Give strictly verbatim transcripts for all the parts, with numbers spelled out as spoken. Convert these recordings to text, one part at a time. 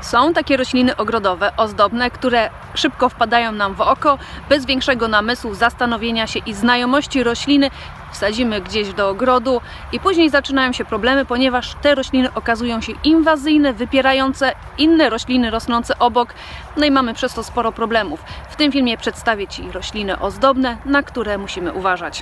Są takie rośliny ogrodowe, ozdobne, które szybko wpadają nam w oko, bez większego namysłu, zastanowienia się i znajomości rośliny wsadzimy gdzieś do ogrodu i później zaczynają się problemy, ponieważ te rośliny okazują się inwazyjne, wypierające inne rośliny rosnące obok, no i mamy przez to sporo problemów. W tym filmie przedstawię Ci rośliny ozdobne, na które musimy uważać.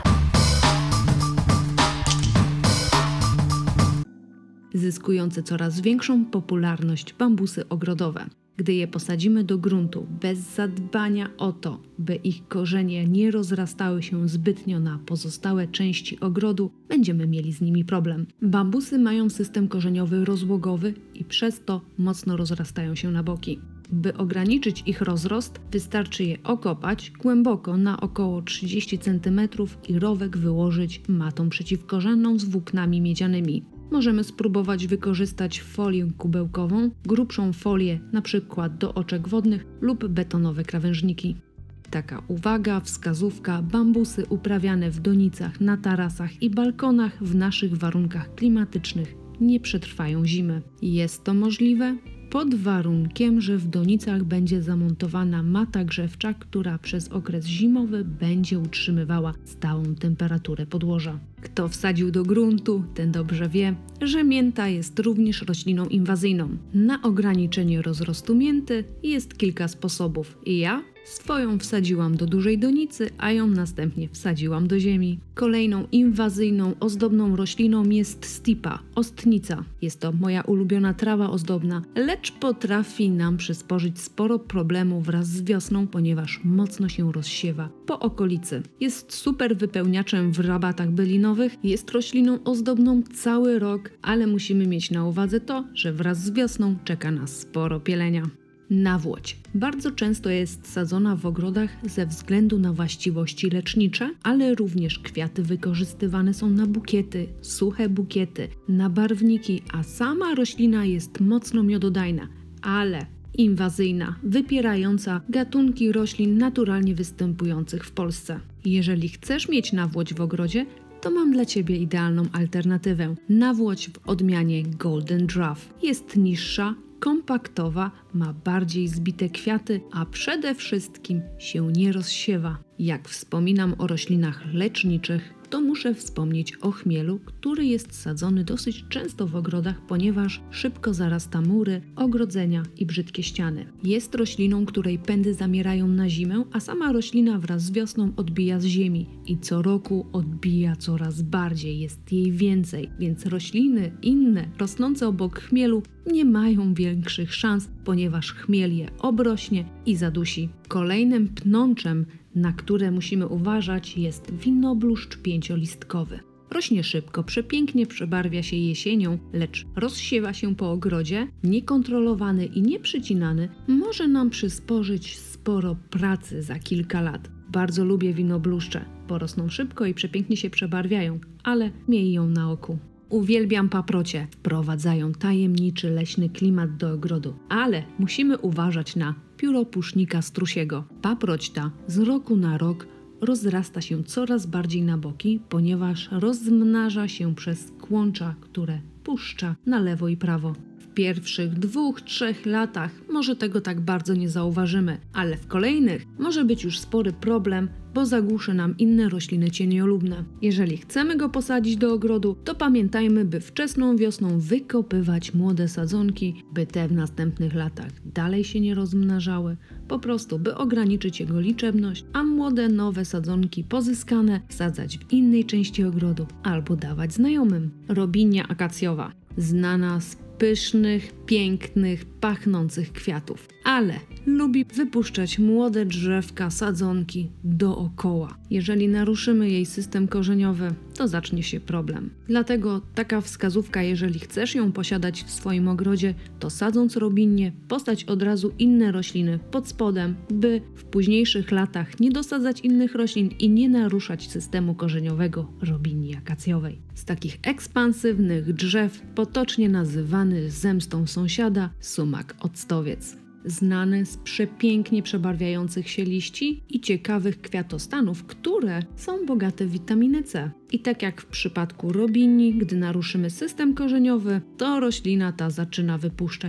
Zyskujące coraz większą popularność bambusy ogrodowe. Gdy je posadzimy do gruntu bez zadbania o to, by ich korzenie nie rozrastały się zbytnio na pozostałe części ogrodu, będziemy mieli z nimi problem. Bambusy mają system korzeniowy rozłogowy i przez to mocno rozrastają się na boki. By ograniczyć ich rozrost, wystarczy je okopać głęboko na około trzydzieści centymetrów i rowek wyłożyć matą przeciwkorzenną z włóknami miedzianymi. Możemy spróbować wykorzystać folię kubełkową, grubszą folię np. do oczek wodnych lub betonowe krawężniki. Taka uwaga, wskazówka: bambusy uprawiane w donicach, na tarasach i balkonach w naszych warunkach klimatycznych nie przetrwają zimy. Jest to możliwe pod warunkiem, że w donicach będzie zamontowana mata grzewcza, która przez okres zimowy będzie utrzymywała stałą temperaturę podłoża. Kto wsadził do gruntu, ten dobrze wie, że mięta jest również rośliną inwazyjną. Na ograniczenie rozrostu mięty jest kilka sposobów i ja swoją wsadziłam do dużej donicy, a ją następnie wsadziłam do ziemi. Kolejną inwazyjną, ozdobną rośliną jest stipa, ostnica. Jest to moja ulubiona trawa ozdobna, lecz potrafi nam przysporzyć sporo problemów wraz z wiosną, ponieważ mocno się rozsiewa po okolicy. Jest super wypełniaczem w rabatach bylinowych, jest rośliną ozdobną cały rok, ale musimy mieć na uwadze to, że wraz z wiosną czeka nas sporo pielenia. Nawłoć. Bardzo często jest sadzona w ogrodach ze względu na właściwości lecznicze, ale również kwiaty wykorzystywane są na bukiety, suche bukiety, na barwniki, a sama roślina jest mocno miododajna, ale inwazyjna, wypierająca gatunki roślin naturalnie występujących w Polsce. Jeżeli chcesz mieć nawłoć w ogrodzie, to mam dla Ciebie idealną alternatywę. Nawłoć w odmianie Golden Draft. Jest niższa, kompaktowa, ma bardziej zbite kwiaty, a przede wszystkim się nie rozsiewa. Jak wspominam o roślinach leczniczych, to muszę wspomnieć o chmielu, który jest sadzony dosyć często w ogrodach, ponieważ szybko zarasta mury, ogrodzenia i brzydkie ściany. Jest rośliną, której pędy zamierają na zimę, a sama roślina wraz z wiosną odbija z ziemi i co roku odbija coraz bardziej, jest jej więcej, więc rośliny inne rosnące obok chmielu nie mają większych szans, ponieważ chmiel je obrośnie i zadusi. Kolejnym pnączem, na które musimy uważać, jest winobluszcz pięciolistkowy. Rośnie szybko, przepięknie przebarwia się jesienią, lecz rozsiewa się po ogrodzie, niekontrolowany i nieprzycinany może nam przysporzyć sporo pracy za kilka lat. Bardzo lubię winobluszcze, bo rosną szybko i przepięknie się przebarwiają, ale miej ją na oku. Uwielbiam paprocie, wprowadzają tajemniczy leśny klimat do ogrodu, ale musimy uważać na pióropusznika strusiego. Paproć ta z roku na rok rozrasta się coraz bardziej na boki, ponieważ rozmnaża się przez kłącza, które puszcza na lewo i prawo. W pierwszych dwóch, trzech latach może tego tak bardzo nie zauważymy, ale w kolejnych może być już spory problem, bo zagłuszy nam inne rośliny cieniolubne. Jeżeli chcemy go posadzić do ogrodu, to pamiętajmy, by wczesną wiosną wykopywać młode sadzonki, by te w następnych latach dalej się nie rozmnażały, po prostu by ograniczyć jego liczebność, a młode, nowe sadzonki pozyskane wsadzać w innej części ogrodu albo dawać znajomym. Robinia akacjowa, znana z pysznych, pięknych, pachnących kwiatów, ale lubi wypuszczać młode drzewka, sadzonki dookoła. Jeżeli naruszymy jej system korzeniowy, to zacznie się problem. Dlatego taka wskazówka, jeżeli chcesz ją posiadać w swoim ogrodzie, to sadząc robinię, postać od razu inne rośliny pod spodem, by w późniejszych latach nie dosadzać innych roślin i nie naruszać systemu korzeniowego robinii akacjowej. Z takich ekspansywnych drzew potocznie nazywany zemstą sąsiada sumak octowiec. znany z przepięknie przebarwiających się liści i ciekawych kwiatostanów, które są bogate w witaminę C. I tak jak w przypadku robini, gdy naruszymy system korzeniowy, to roślina ta zaczyna wypuszczać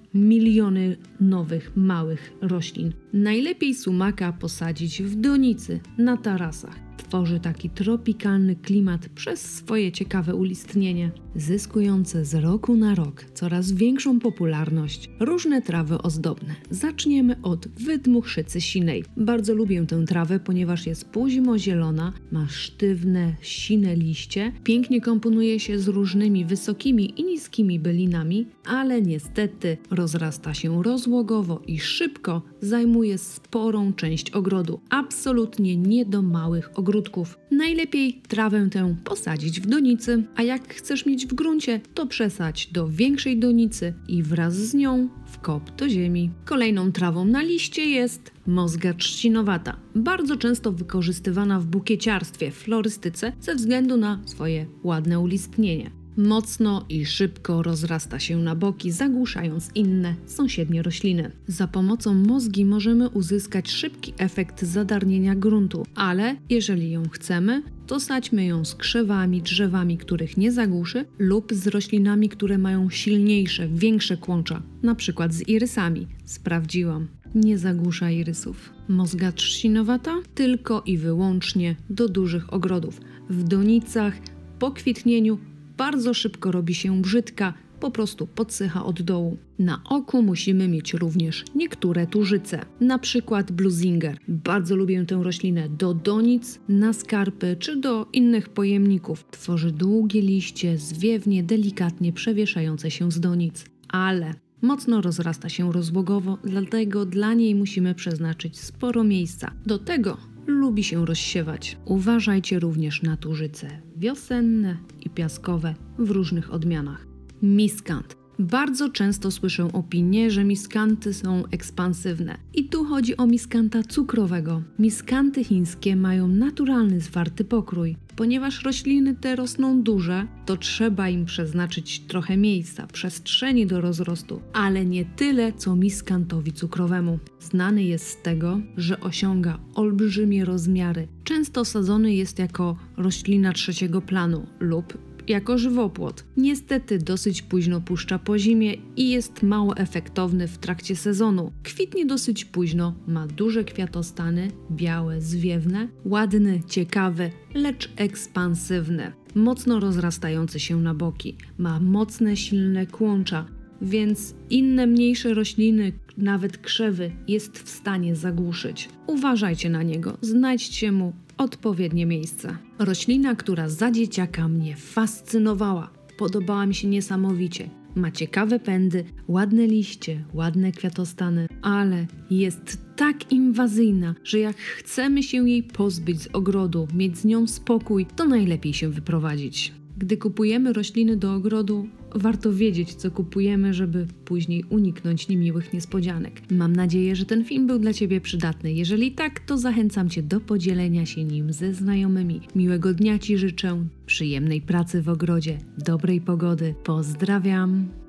miliony nowych, małych roślin. Najlepiej sumaka posadzić w donicy, na tarasach. Tworzy taki tropikalny klimat przez swoje ciekawe ulistnienie. Zyskujące z roku na rok coraz większą popularność różne trawy ozdobne. Zaczniemy od wydmuchycy sinej. Bardzo lubię tę trawę, ponieważ jest późnozielona, ma sztywne, sine liście, pięknie komponuje się z różnymi wysokimi i niskimi bylinami, ale niestety rozrasta się rozłogowo i szybko zajmuje sporą część ogrodu. Absolutnie nie do małych ogródków. Najlepiej trawę tę posadzić w donicy, a jak chcesz mieć w gruncie, to przesadź do większej donicy i wraz z nią wkop do ziemi. Kolejną trawą na liście jest mozga trzcinowata. Bardzo często wykorzystywana w bukieciarstwie, florystyce ze względu na swoje ładne ulistnienie. Mocno i szybko rozrasta się na boki, zagłuszając inne sąsiednie rośliny. Za pomocą mozgi możemy uzyskać szybki efekt zadarnienia gruntu, ale jeżeli ją chcemy, to sadźmy ją z krzewami, drzewami, których nie zagłuszy, lub z roślinami, które mają silniejsze, większe kłącza, na przykład z irysami. Sprawdziłam. Nie zagłusza irysów. Mozga trzcinowata tylko i wyłącznie do dużych ogrodów. W donicach, po kwitnieniu bardzo szybko robi się brzydka, po prostu podsycha od dołu. Na oku musimy mieć również niektóre tużyce, na przykład bluesinger. Bardzo lubię tę roślinę do donic, na skarpy czy do innych pojemników. Tworzy długie liście, zwiewnie, delikatnie przewieszające się z donic, ale mocno rozrasta się rozłogowo, dlatego dla niej musimy przeznaczyć sporo miejsca. Do tego lubi się rozsiewać. Uważajcie również na tużyce wiosenne i piaskowe w różnych odmianach. Miskant. Bardzo często słyszę opinię, że miskanty są ekspansywne. I tu chodzi o miskanta cukrowego. Miskanty chińskie mają naturalny, zwarty pokrój. Ponieważ rośliny te rosną duże, to trzeba im przeznaczyć trochę miejsca, przestrzeni do rozrostu, ale nie tyle, co miskantowi cukrowemu. Znany jest z tego, że osiąga olbrzymie rozmiary. Często sadzony jest jako roślina trzeciego planu lub jako żywopłot. Niestety dosyć późno puszcza po zimie i jest mało efektowny w trakcie sezonu. Kwitnie dosyć późno, ma duże kwiatostany, białe, zwiewne, ładny, ciekawy, lecz ekspansywny. Mocno rozrastający się na boki, ma mocne, silne kłącza, więc inne mniejsze rośliny, nawet krzewy, jest w stanie zagłuszyć. Uważajcie na niego, znajdźcie mu odpowiednie miejsce. Roślina, która za dzieciaka mnie fascynowała, podobała mi się niesamowicie. Ma ciekawe pędy, ładne liście, ładne kwiatostany, ale jest tak inwazyjna, że jak chcemy się jej pozbyć z ogrodu, mieć z nią spokój, to najlepiej się wyprowadzić. Gdy kupujemy rośliny do ogrodu, warto wiedzieć, co kupujemy, żeby później uniknąć niemiłych niespodzianek. Mam nadzieję, że ten film był dla Ciebie przydatny. Jeżeli tak, to zachęcam Cię do podzielenia się nim ze znajomymi. Miłego dnia Ci życzę, przyjemnej pracy w ogrodzie, dobrej pogody. Pozdrawiam!